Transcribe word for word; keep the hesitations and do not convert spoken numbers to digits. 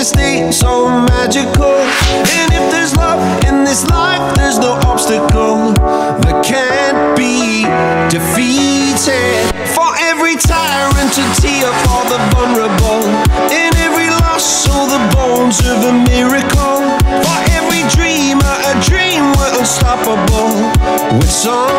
state so magical. And if there's love in this life, there's no obstacle that can't be defeated. For every tyrant to tee up all the vulnerable, in every loss all the bones of a miracle. For every dreamer a dream we're unstoppable with some